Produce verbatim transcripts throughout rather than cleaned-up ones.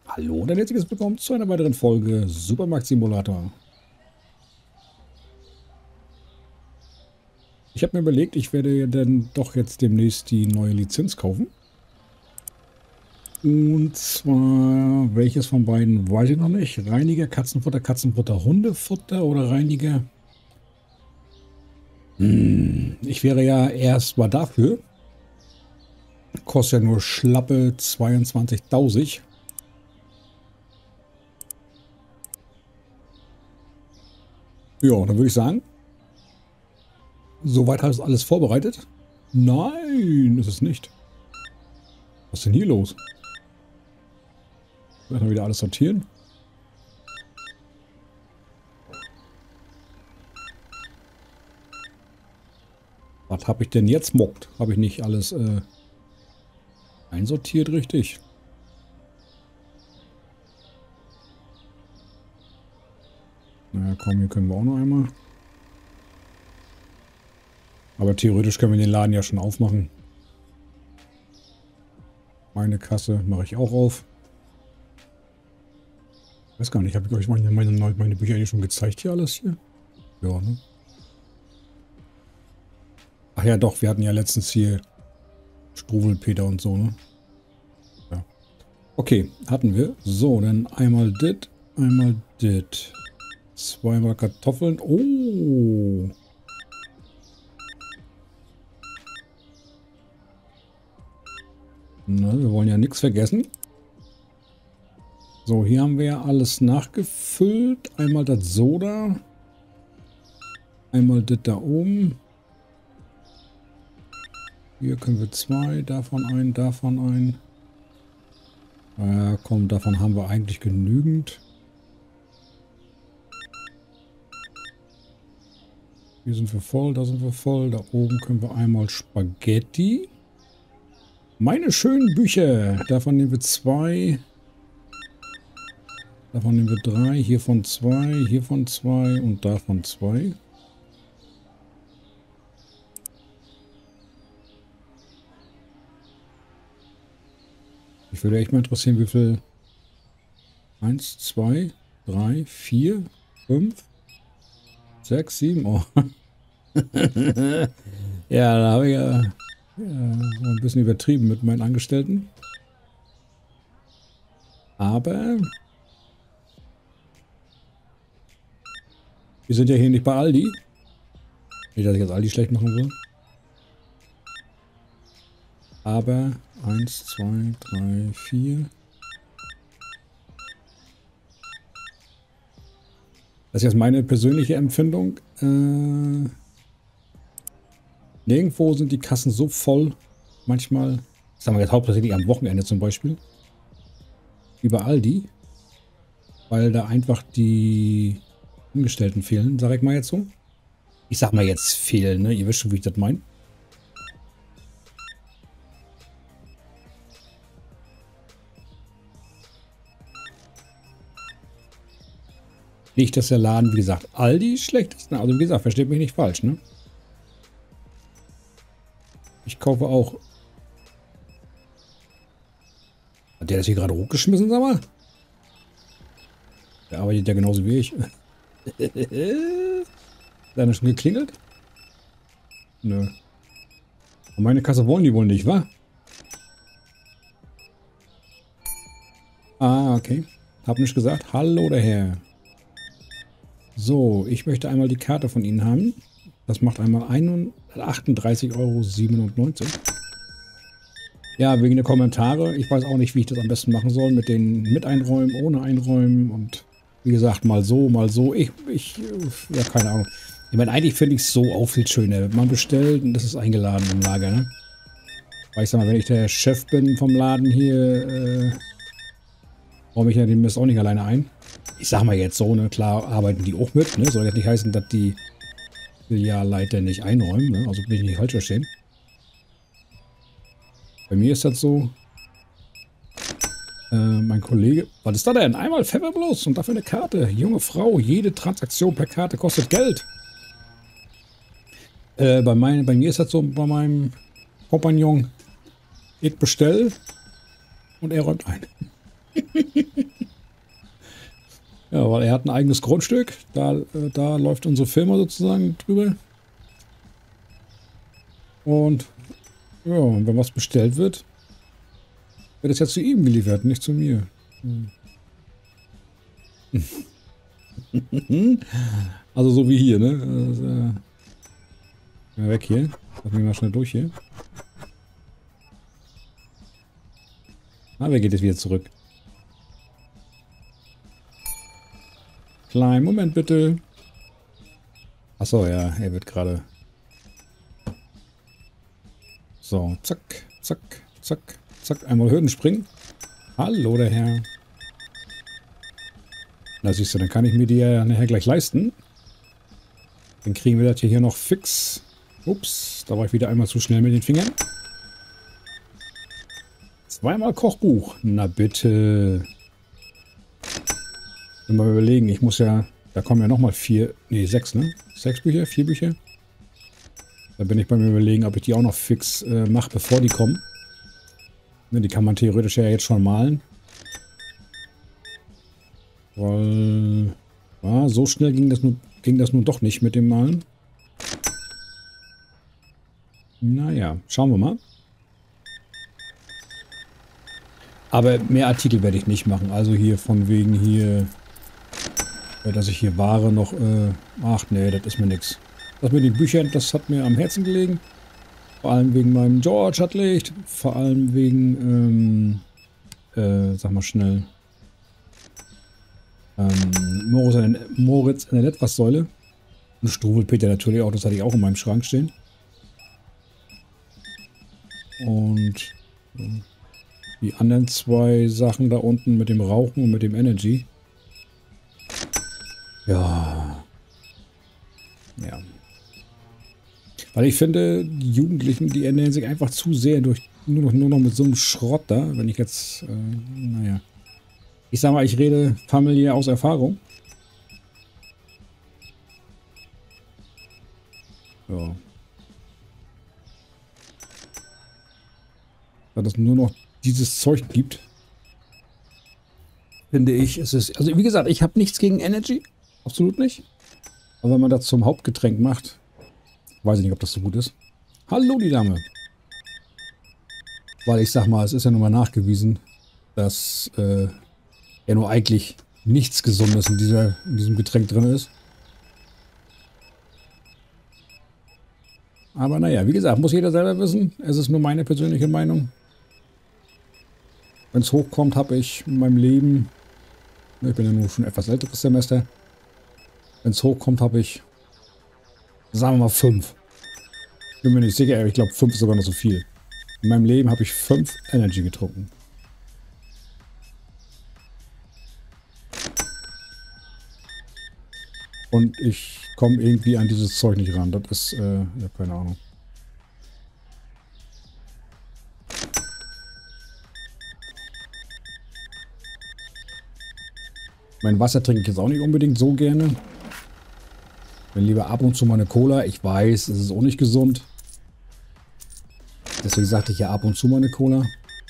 Hallo und ein herzliches Willkommen zu einer weiteren Folge Supermarkt Simulator. Ich habe mir überlegt, ich werde dann doch jetzt demnächst die neue Lizenz kaufen. Und zwar, welches von beiden weiß ich noch nicht. Reiniger, Katzenfutter, Katzenfutter, Hundefutter oder Reiniger? Hm, ich wäre ja erstmal dafür. Kostet ja nur schlappe zweiundzwanzigtausend. Ja, dann würde ich sagen, soweit hast du alles vorbereitet? Nein, ist es nicht. Was ist denn hier los? Werden wir wieder alles sortieren? Was habe ich denn jetzt mockt? Habe ich nicht alles äh, einsortiert richtig? Na komm, hier können wir auch noch einmal. Aber theoretisch können wir den Laden ja schon aufmachen. Meine Kasse mache ich auch auf. Ich weiß gar nicht, habe ich euch meine, meine, meine Bücher eigentlich schon gezeigt hier alles hier? Ja, ne? Ach ja, doch, wir hatten ja letztens hier Struwwelpeter und so, ne? Ja. Okay, hatten wir. So, dann einmal dit, einmal dit. Zweimal Kartoffeln. Oh! Na, wir wollen ja nichts vergessen. So, hier haben wir ja alles nachgefüllt. Einmal das Soda. Einmal das da oben. Hier können wir zwei, davon ein, davon ein. Ja, komm, davon haben wir eigentlich genügend. Hier sind wir voll, da sind wir voll. Da oben können wir einmal Spaghetti. Meine schönen Bücher. Davon nehmen wir zwei. Davon nehmen wir drei. Hiervon zwei, hiervon zwei und davon zwei. Ich würde echt mal interessieren, wie viel. Eins, zwei, drei, vier, fünf, sechs, sieben. Oh. Ja, da habe ich ja, ja so ein bisschen übertrieben mit meinen Angestellten. Aber wir sind ja hier nicht bei Aldi. Nicht, dass ich jetzt Aldi schlecht machen will. Aber eins, zwei, drei, vier. Das ist jetzt meine persönliche Empfindung. Äh, nirgendwo sind die Kassen so voll. Manchmal, sagen wir jetzt hauptsächlich am Wochenende zum Beispiel. Über Aldi. Weil da einfach die Angestellten fehlen, sag ich mal jetzt so. Ich sag mal jetzt fehlen, ne? Ihr wisst schon, wie ich das meine. Nicht, dass der Laden, wie gesagt, Aldi schlecht ist. Also wie gesagt, versteht mich nicht falsch, ne? Ich kaufe auch. Hat der das hier gerade hochgeschmissen, sag mal? Der arbeitet ja genauso wie ich. Hat er schon geklingelt? Nö. Und meine Kasse wollen die wohl nicht, wa? Ah, okay. Hab nicht gesagt. Hallo, der Herr. So, ich möchte einmal die Karte von Ihnen haben. Das macht einmal achtunddreißig Euro siebenundneunzig. Ja, wegen der Kommentare. Ich weiß auch nicht, wie ich das am besten machen soll. Mit den mit einräumen, ohne einräumen. Und wie gesagt, mal so, mal so. Ich, ich, ja, keine Ahnung. Ich meine, eigentlich finde ich es so auch viel schöner. Man bestellt und das ist eingeladen im Lager, ne? Weil ich sag mal, wenn ich der Chef bin vom Laden hier, äh, räume ich ja den Mist auch nicht alleine ein. Ich sag mal jetzt so, ne, klar arbeiten die auch mit, ne, soll jetzt nicht heißen, dass die Filialleiter nicht einräumen, ne, also bin ich nicht falsch verstehen. Bei mir ist das so, äh, mein Kollege, was ist da denn? Einmal Pfeffer bloß und dafür eine Karte. Junge Frau, jede Transaktion per Karte kostet Geld. Äh, bei, mein, bei mir ist das so, bei meinem Kompagnon, ich bestell und er räumt ein. Ja, weil er hat ein eigenes Grundstück. Da, äh, da läuft unsere Firma sozusagen drüber. Und ja, und wenn was bestellt wird, wird es ja zu ihm geliefert, nicht zu mir. Hm. Also so wie hier, ne? Also, äh, weg hier. Lass mich mal schnell durch hier. Ah, wer geht jetzt wieder zurück? Kleinen Moment bitte. Achso, ja, er wird gerade. So, zack, zack, zack, zack. Einmal Hürden springen. Hallo, der Herr. Na siehst du, dann kann ich mir die ja nachher gleich leisten. Dann kriegen wir das hier noch fix. Ups, da war ich wieder einmal zu schnell mit den Fingern. Zweimal Kochbuch. Na bitte. Mal überlegen, ich muss ja, da kommen ja nochmal vier, nee, sechs, ne? Sechs Bücher, vier Bücher. Da bin ich bei mir überlegen, ob ich die auch noch fix äh, mache, bevor die kommen. Ne, die kann man theoretisch ja jetzt schon malen. Weil, ja, so schnell ging das, nun, ging das nun doch nicht mit dem Malen. Naja, schauen wir mal. Aber mehr Artikel werde ich nicht machen. Also hier von wegen hier, dass ich hier Ware noch, äh, ach nee, das ist mir nix. Das mit den Büchern, das hat mir am Herzen gelegen. Vor allem wegen meinem George hat Licht. Vor allem wegen, ähm, äh, sag mal schnell, ähm, Moritz in der, Moritz in der Etwas-Säule. Und Struwelpeter natürlich auch, das hatte ich auch in meinem Schrank stehen. Und äh, die anderen zwei Sachen da unten mit dem Rauchen und mit dem Energy. Ja. Ja. Weil ich finde, die Jugendlichen, die ernähren sich einfach zu sehr durch nur noch, nur noch mit so einem Schrott da. Wenn ich jetzt, äh, naja. Ich sag mal, ich rede familiär aus Erfahrung. Ja. Weil es nur noch dieses Zeug gibt, finde ich, es ist, also wie gesagt, ich habe nichts gegen Energy. Absolut nicht. Aber wenn man das zum Hauptgetränk macht, weiß ich nicht, ob das so gut ist. Hallo, die Dame. Weil ich sag mal, es ist ja nun mal nachgewiesen, dass äh, ja nur eigentlich nichts Gesundes in, dieser, in diesem Getränk drin ist. Aber naja, wie gesagt, muss jeder selber wissen. Es ist nur meine persönliche Meinung. Wenn es hochkommt, habe ich in meinem Leben, ich bin ja nur schon etwas älteres Semester, wenn es hochkommt, habe ich, sagen wir mal, fünf. Bin mir nicht sicher, aber ich glaube, fünf ist sogar noch so viel. In meinem Leben habe ich fünf Energy getrunken. Und ich komme irgendwie an dieses Zeug nicht ran. Das ist, äh, ich habe keine Ahnung. Mein Wasser trinke ich jetzt auch nicht unbedingt so gerne. Wenn lieber ab und zu mal eine Cola. Ich weiß, es ist auch nicht gesund. Deswegen sagte ich ja ab und zu mal eine Cola.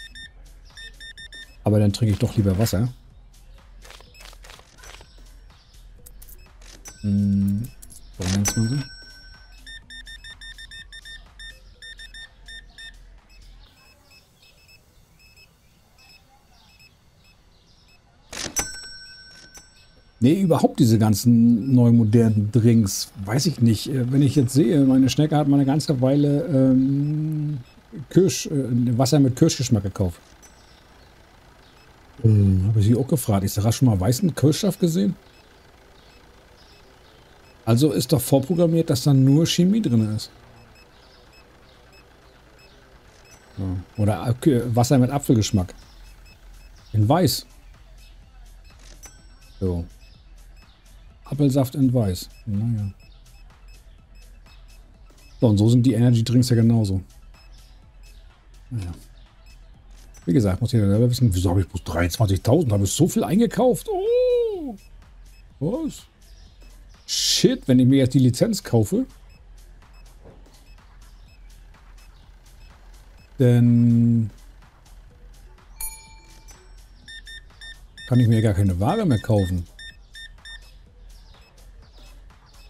Aber dann trinke ich doch lieber Wasser. Hm, dreiundzwanzig. Nee, überhaupt diese ganzen neu modernen Drinks, weiß ich nicht. Äh, Wenn ich jetzt sehe, meine Schnecke hat mal eine ganze Weile ähm, Kirsch, äh, Wasser mit Kirschgeschmack gekauft. Hm, habe ich sie auch gefragt. Ich sage, hast du schon mal weißen Kirschsaft gesehen? Also ist doch vorprogrammiert, dass da nur Chemie drin ist. Ja. Oder äh, Wasser mit Apfelgeschmack. In weiß. So. Apfelsaft in weiß. Naja. So, und so sind die Energy Drinks ja genauso. Naja. Wie gesagt, muss jeder selber wissen, wieso habe ich bloß dreiundzwanzigtausend? Habe ich so viel eingekauft? Oh! Was? Shit, wenn ich mir jetzt die Lizenz kaufe, dann kann ich mir gar keine Ware mehr kaufen.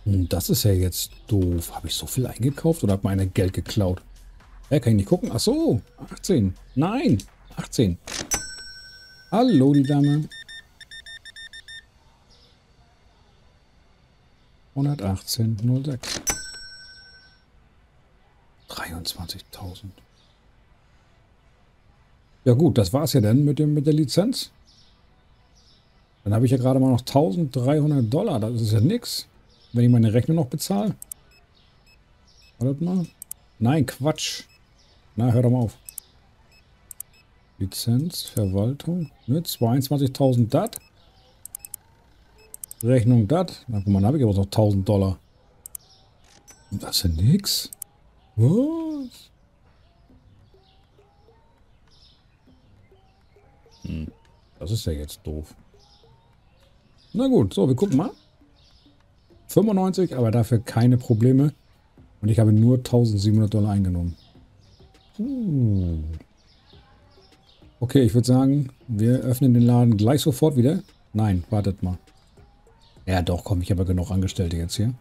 Das ist ja jetzt doof. Habe ich so viel eingekauft oder hat meine Geld geklaut? Ja, kann ich nicht gucken. Ach so, achtzehn. Nein, achtzehn. Hallo, die Dame. hundertachtzehn Komma null sechs. dreiundzwanzigtausend. Ja gut, das war's ja dann mit, dem, mit der Lizenz. Dann habe ich ja gerade mal noch dreizehnhundert Dollar. Das ist ja nix. Wenn ich meine Rechnung noch bezahle. Wartet mal. Nein, Quatsch. Na, hör doch mal auf. Lizenz, Verwaltung. Ne, zweiundzwanzigtausend dat. Rechnung dat. Na guck mal, dann habe ich aber noch tausend Dollar. Das ist ja nix. Was? Hm. Das ist ja jetzt doof. Na gut, so, wir gucken mal. fünfundneunzig, aber dafür keine Probleme. Und ich habe nur eintausendsiebenhundert Dollar eingenommen. Uh. Okay, ich würde sagen, wir öffnen den Laden gleich sofort wieder. Nein, wartet mal. Ja doch, komm, ich habe ja genug Angestellte jetzt hier.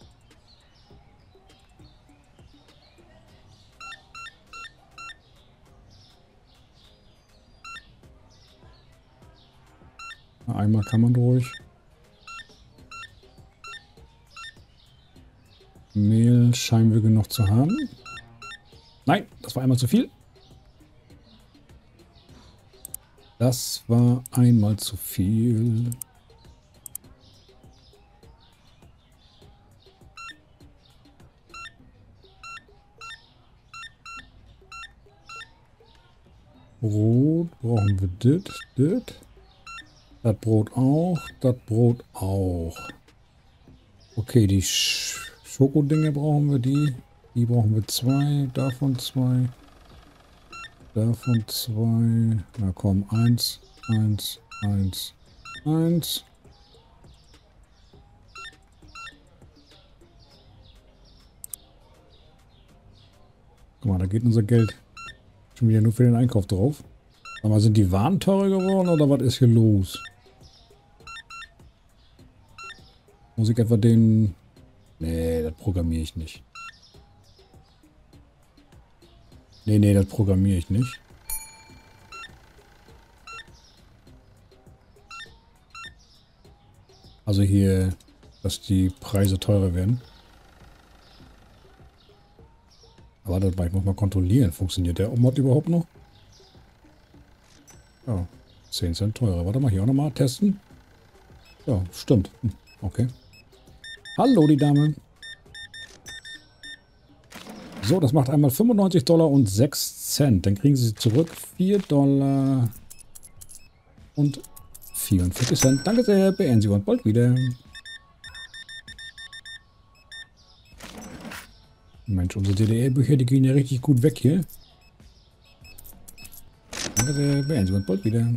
Einmal kann man ruhig. Mehl scheinen wir genug zu haben. Nein, das war einmal zu viel. Das war einmal zu viel. Brot brauchen wir das, das. Das Brot auch, das Brot auch. Okay, die Sch Schokodinge brauchen wir, die. Die brauchen wir zwei, davon zwei. Davon zwei. Na komm, eins, eins, eins, eins. Guck mal, da geht unser Geld schon wieder nur für den Einkauf drauf. Aber sind die Waren teurer geworden oder was ist hier los? Muss ich etwa den... Nee, das programmiere ich nicht. Nee, nee, das programmiere ich nicht. Also hier, dass die Preise teurer werden. Aber das ich muss mal kontrollieren. Funktioniert der Mod überhaupt noch? Ja, zehn Cent teurer. Warte mal, hier auch nochmal testen. Ja, stimmt. Okay. Hallo, die Dame. So, das macht einmal fünfundneunzig Dollar und sechs Cent. Dann kriegen Sie zurück vier Dollar und vierundvierzig Cent. Danke sehr, beenden Sie uns bald wieder. Mensch, unsere D D R-Bücher, die gehen ja richtig gut weg hier. Danke sehr, beenden Sie uns bald wieder.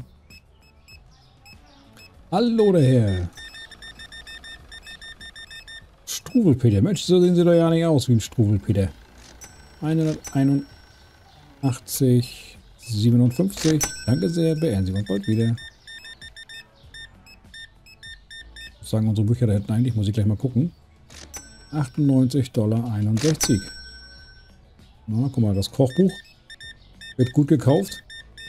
Hallo, der Herr. Struwelpeter. Mensch, so sehen Sie doch ja nicht aus wie ein Struwelpeter. hunderteinundachtzig, siebenundfünfzig. Danke sehr, beenden Sie uns bald wieder. Was sagen unsere Bücher da hinten eigentlich? Muss ich gleich mal gucken. achtundneunzig Dollar einundsechzig. Na, guck mal, das Kochbuch wird gut gekauft.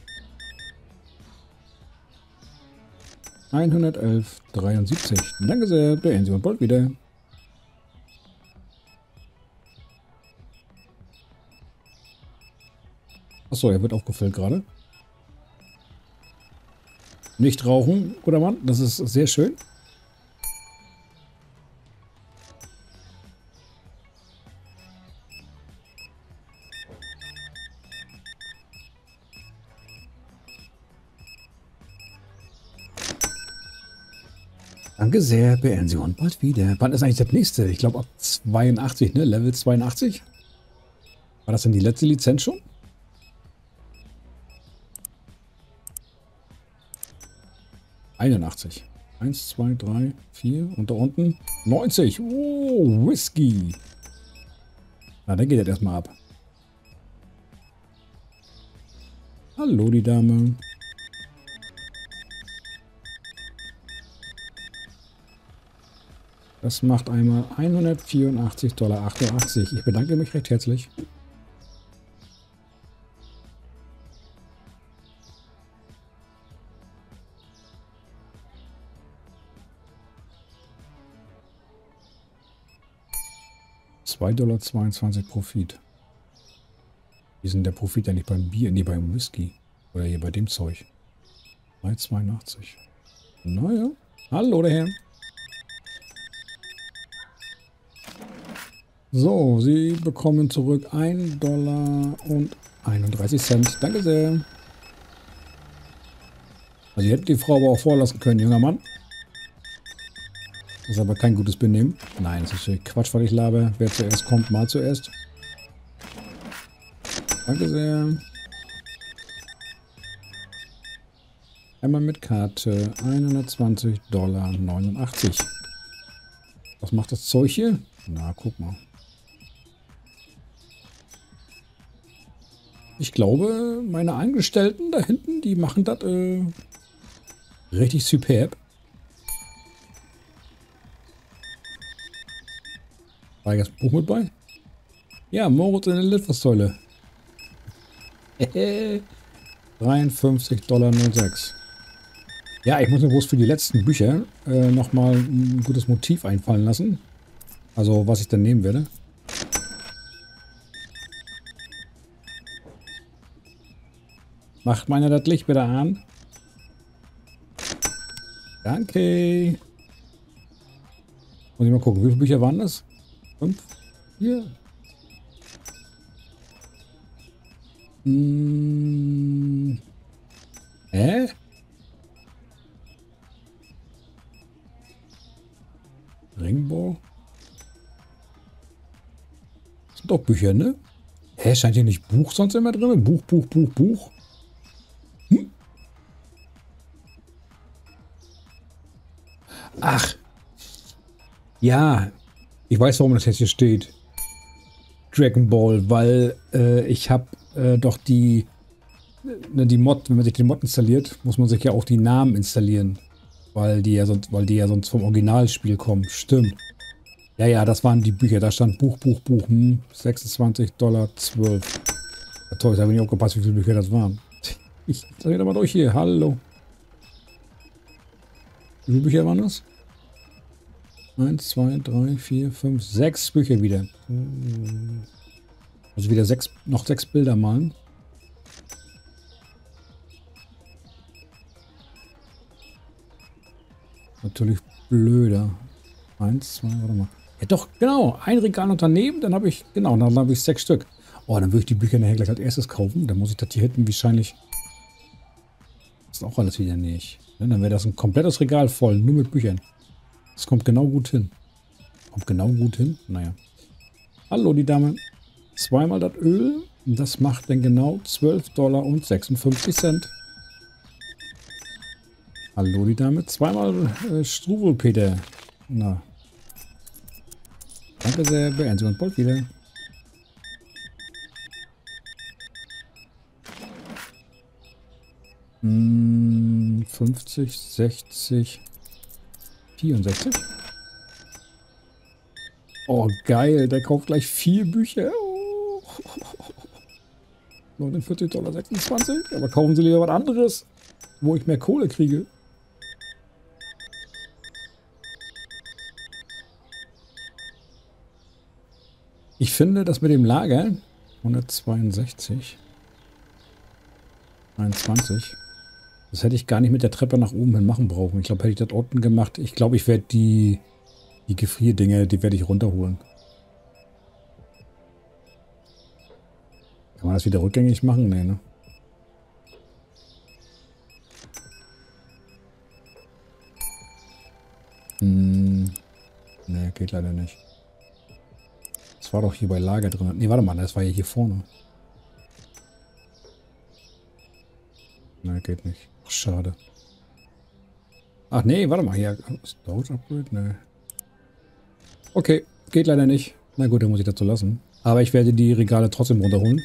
hundertelf dreiundsiebzig. Danke sehr, beenden Sie uns bald wieder. Achso, er wird aufgefüllt gerade. Nicht rauchen, guter Mann, das ist sehr schön. Danke sehr, beenden Sie uns bald wieder. Wann ist eigentlich das nächste? Ich glaube ab zweiundachtzig, ne? Level zweiundachtzig? War das denn die letzte Lizenz schon? einundachtzig. eins, zwei, drei, vier und da unten neunzig. Oh, Whisky. Na, dann geht das erstmal ab. Hallo, die Dame. Das macht einmal hundertvierundachtzig Dollar achtundachtzig. Ich bedanke mich recht herzlich. zwei Dollar zweiundzwanzig Profit. Wie ist denn der Profit ja nicht beim Bier, nee, beim Whisky. Oder hier bei dem Zeug. drei zweiundachtzig. Naja. Hallo, der Herr. So, Sie bekommen zurück ein Dollar und einunddreißig Cent. Danke sehr. Also, ihr hättet die Frau aber auch vorlassen können, junger Mann. Das ist aber kein gutes Benehmen. Nein, das ist Quatsch, was ich labe. Wer zuerst kommt, mal zuerst. Danke sehr. Einmal mit Karte. hundertzwanzig Dollar neunundachtzig. Was macht das Zeug hier? Na, guck mal. Ich glaube, meine Angestellten da hinten, die machen das äh, richtig superb. War das Buch mit bei? Ja, Moritz in der Litfaßsäule. dreiundfünfzig Dollar null sechs. Ja, ich muss mir bloß für die letzten Bücher äh, nochmal ein gutes Motiv einfallen lassen. Also, was ich dann nehmen werde. Macht meiner das Licht wieder an? Danke. Muss ich mal gucken, wie viele Bücher waren das? Fünf? Vier? Hm. Hä? Ringball? Das sind doch Bücher, ne? Hä, scheint hier nicht Buch sonst immer drin? Buch, Buch, Buch, Buch. Hm? Ach. Ja. Ich weiß, warum das jetzt hier steht. Dragon Ball, weil äh, ich habe äh, doch die, ne, die Mod, wenn man sich den Mod installiert, muss man sich ja auch die Namen installieren. Weil die ja sonst, weil die ja sonst vom Originalspiel kommen. Stimmt. Ja, ja, das waren die Bücher. Da stand Buch, Buch, Buch. Hm, sechsundzwanzig Dollar zwölf. Ja, toll, ich habe nicht aufgepasst, wie viele Bücher das waren. Ich drehe da mal durch hier. Hallo. Wie viele Bücher waren das? Eins, zwei, drei, vier, fünf, sechs Bücher wieder. Also wieder sechs, noch sechs Bilder malen. Natürlich blöder. Eins, zwei, warte mal. Ja doch, genau. Ein Regal unternehmen, dann habe ich, genau, dann habe ich sechs Stück. Oh, dann würde ich die Bücher nachher gleich als erstes kaufen. Dann muss ich das hier hinten wahrscheinlich... Das ist auch alles wieder nicht. Dann wäre das ein komplettes Regal voll, nur mit Büchern. Das kommt genau gut hin. Kommt genau gut hin? Naja. Hallo, die Dame. Zweimal das Öl. Das macht dann genau zwölf Dollar und sechsundfünfzig Cent. Hallo, die Dame. Zweimal äh, Struwelpeter. Na. Danke sehr. Beenden Sie uns bald wieder. Hm, fünfzig, sechzig, vierundsechzig. Oh, geil. Der kauft gleich vier Bücher. Oh. neunundvierzig Dollar sechsundzwanzig. Aber kaufen Sie lieber was anderes, wo ich mehr Kohle kriege. Ich finde, das mit dem Lager hundertzweiundsechzig, einundzwanzig, das hätte ich gar nicht mit der Treppe nach oben hin machen brauchen. Ich glaube, hätte ich das unten gemacht. Ich glaube, ich werde die, die Gefrierdinge, die werde ich runterholen. Kann man das wieder rückgängig machen? Nee, ne? Hm, ne, geht leider nicht. Das war doch hier bei Lager drin. Ne, warte mal, das war ja hier vorne. Ne, geht nicht. Ach, schade. Ach nee, warte mal, hier. Storage Upgrade? Ne. Okay, geht leider nicht. Na gut, dann muss ich das so lassen. Aber ich werde die Regale trotzdem runterholen.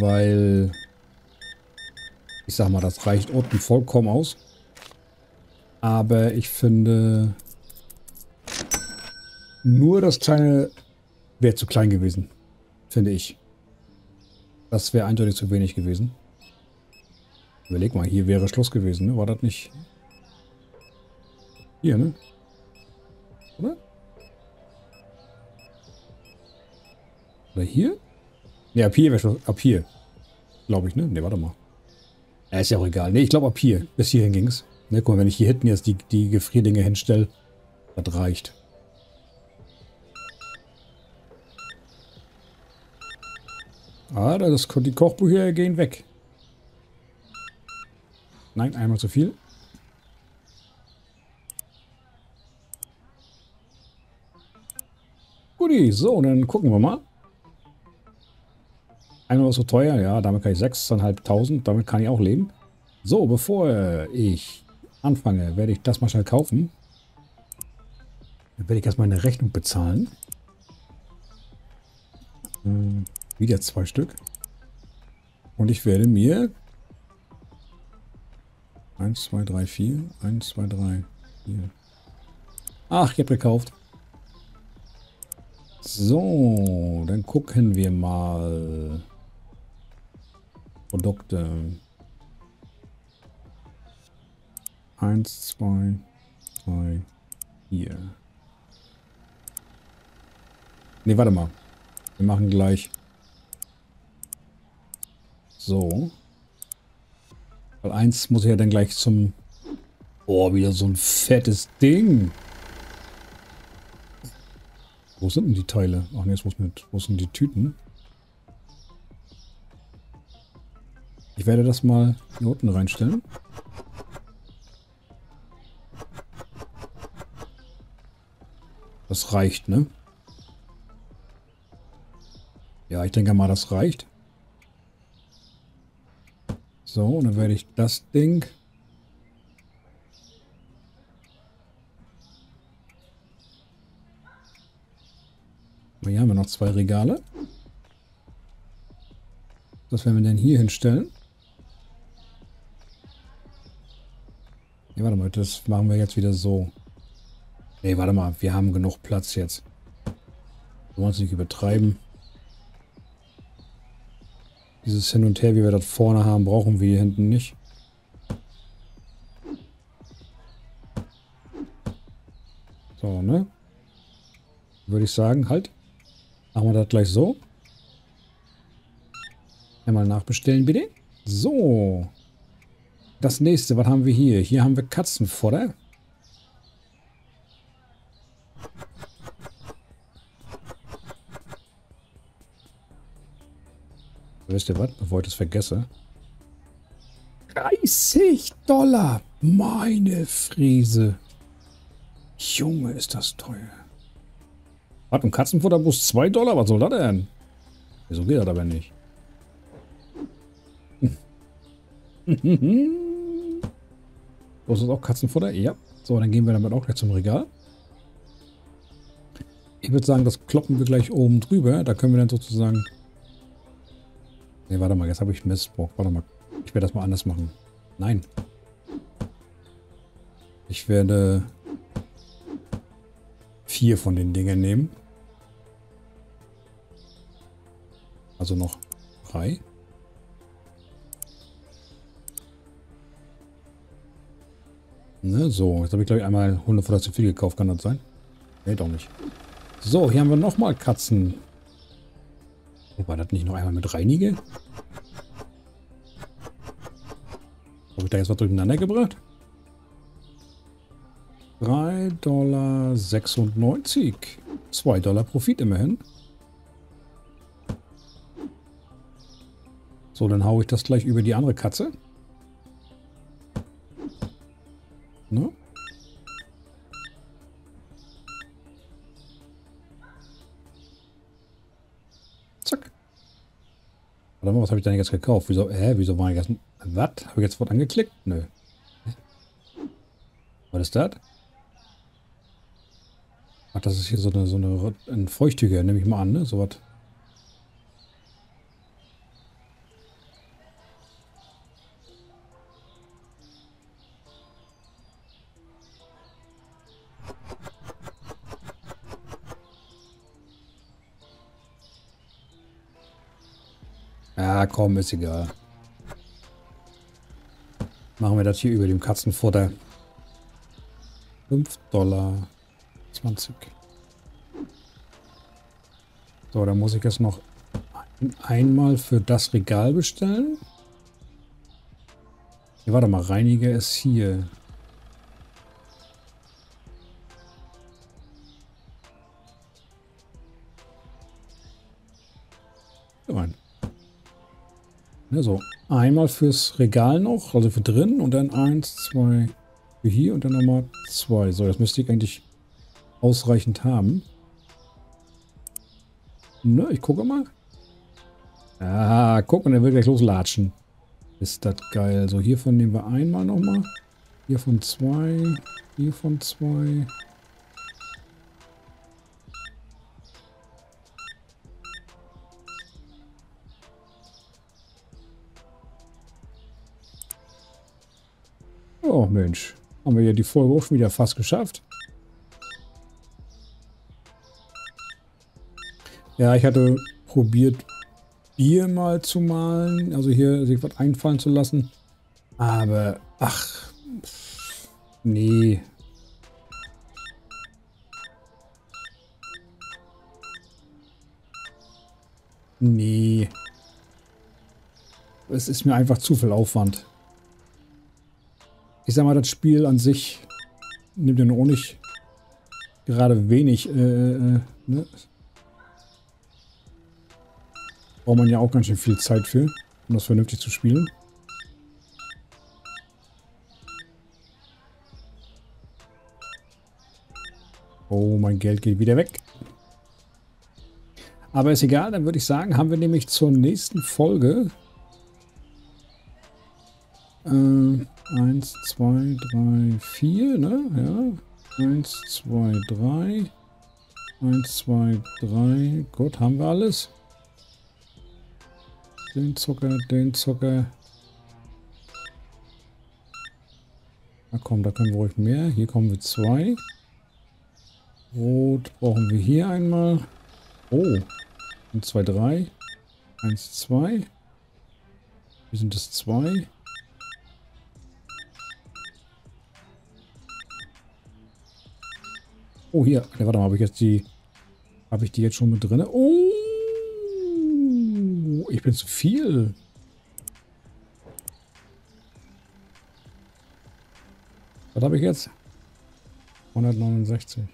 Weil, ich sag mal, das reicht unten vollkommen aus. Aber ich finde, nur das kleine wäre zu klein gewesen. Finde ich. Das wäre eindeutig zu wenig gewesen. Überleg mal, hier wäre Schluss gewesen, ne? War das nicht? Hier, ne? Oder? Oder hier? Ne, ab hier wäre Schluss. Ab hier. Glaube ich, ne? Ne, warte mal. Ja, ist ja auch egal. Ne, ich glaube ab hier. Bis hierhin ging's. Ne, guck mal, wenn ich hier hinten jetzt die, die Gefrierdinge hinstelle, das reicht. Ah, das, die Kochbücher gehen weg. Nein, einmal zu viel. Guti, so, dann gucken wir mal. Einmal so teuer, ja, damit kann ich sechstausendfünfhundert, damit kann ich auch leben. So, bevor ich anfange, werde ich das mal schnell kaufen. Dann werde ich erstmal eine Rechnung bezahlen. Hm, wieder zwei Stück. Und ich werde mir eins, zwei, drei, vier. eins, zwei, drei, vier. Ach, ich habe gekauft. So, dann gucken wir mal. Produkte. eins, zwei, drei, vier. Ne, warte mal. Wir machen gleich so. Weil eins muss ich ja dann gleich zum... Oh, wieder so ein fettes Ding. Wo sind denn die Teile? Ach ne, jetzt muss mit. Wo sind die Tüten? Ich werde das mal hier unten reinstellen. Das reicht, ne? Ja, ich denke mal, das reicht. So, und dann werde ich das Ding... Hier haben wir noch zwei Regale. Was werden wir denn hier hinstellen? Ne, warte mal, das machen wir jetzt wieder so. Ne, warte mal, wir haben genug Platz jetzt. Wir wollen es nicht übertreiben. Dieses Hin und Her, wie wir das vorne haben, brauchen wir hier hinten nicht. So, ne? Würde ich sagen, halt. Machen wir das gleich so. Einmal nachbestellen, bitte. So. Das nächste, was haben wir hier? Hier haben wir Katzenfutter. Wisst ihr was? Bevor ich das vergesse. dreißig Dollar. Meine Friese. Junge, ist das teuer. Was, ein Katzenfutter bloß zwei Dollar? Was soll das denn? Wieso geht das aber nicht? So, ist das auch Katzenfutter? Ja. So, dann gehen wir damit auch gleich zum Regal. Ich würde sagen, das kloppen wir gleich oben drüber. Da können wir dann sozusagen... Ne, warte mal, jetzt habe ich Missbrauch. Warte mal, ich werde das mal anders machen. Nein. Ich werde vier von den Dingen nehmen. Also noch drei. Ne, so, jetzt habe ich glaube ich einmal Hundefutter zu viel gekauft, kann das sein? Nee, doch nicht. So, hier haben wir nochmal Katzen. War das nicht noch einmal mit Reinige? Habe ich da jetzt was durcheinander gebracht? drei Komma sechsundneunzig Dollar. zwei Dollar Profit immerhin. So, dann haue ich das gleich über die andere Katze. Ne? Zack. Warte mal, was habe ich denn jetzt gekauft? Wieso, hä, wieso war ich jetzt... Was? Habe ich jetzt was angeklickt? Nö. Was ist das? Ach, das ist hier so eine, so eine ein Feuchttücher, nehme ich mal an, ne? So was. Ja, komm, ist egal. Machen wir das hier über dem Katzenfutter. fünf Dollar zwanzig. So, dann muss ich jetzt noch einmal für das Regal bestellen. Ja, warte mal, Reiniger ist hier. Rein. Ja, so, einmal fürs Regal noch, also für drin und dann eins, zwei für hier und dann nochmal zwei. So, das müsste ich eigentlich ausreichend haben. Ne, ich gucke mal. Ah, guck mal, der will gleich loslatschen. Ist das geil. So, hiervon nehmen wir einmal nochmal. Hiervon zwei. Hiervon zwei. Oh Mensch, haben wir ja die Folge auch schon wieder fast geschafft. Ja, ich hatte probiert, Bier mal zu malen, also hier sich was einfallen zu lassen. Aber, ach, nee. Nee. Es ist mir einfach zu viel Aufwand. Ich sag mal, das Spiel an sich nimmt ja noch nicht gerade wenig, äh, äh, ne? Braucht man ja auch ganz schön viel Zeit für, um das vernünftig zu spielen. Oh, mein Geld geht wieder weg. Aber ist egal, dann würde ich sagen, haben wir nämlich zur nächsten Folge äh, eins, zwei, drei, vier, ne? Ja. eins, zwei, drei. eins, zwei, drei. Gut, haben wir alles. Den Zucker, den Zucker. Na komm, da können wir ruhig mehr. Hier kommen wir zwei. Rot brauchen wir hier einmal. Oh. eins, zwei, drei. eins, zwei. Hier sind es zwei. Oh, hier. Ja, warte mal, habe ich jetzt die. Habe ich die jetzt schon mit drin? Oh! Ich bin zu viel. Was habe ich jetzt? hundertneunundsechzig.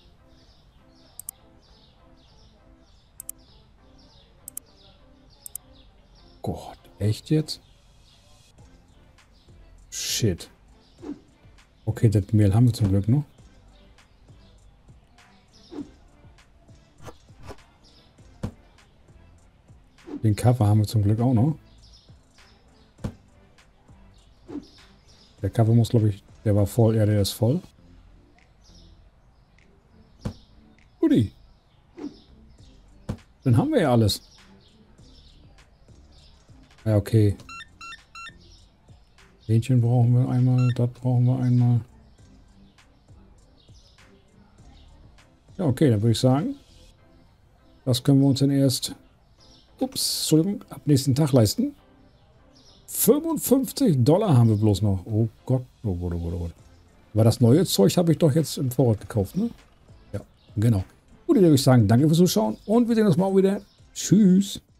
Gott, echt jetzt? Shit. Okay, das Mehl haben wir zum Glück noch. Den Kaffee haben wir zum Glück auch noch. Der Kaffee muss, glaube ich, der war voll. Ja, der ist voll. Guti. Dann haben wir ja alles. Ja, okay. Hähnchen brauchen wir einmal. Das brauchen wir einmal. Ja, okay, dann würde ich sagen, das können wir uns dann erst... Ups, Entschuldigung, ab nächsten Tag leisten. fünfundfünfzig Dollar haben wir bloß noch. Oh Gott, oh Gott, oh Gott, oh Gott. Aber das neue Zeug habe ich doch jetzt im Vorrat gekauft, ne? Ja, genau. Gut, dann würde ich sagen, danke fürs Zuschauen und wir sehen uns mal wieder. Tschüss.